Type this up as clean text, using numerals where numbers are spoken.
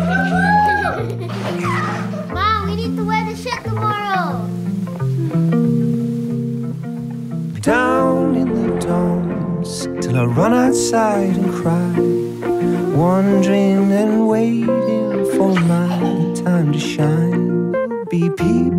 Mom, we need to wear the shirt tomorrow. Down in the domes till I run outside and cry, wondering and waiting for my time to shine. Be people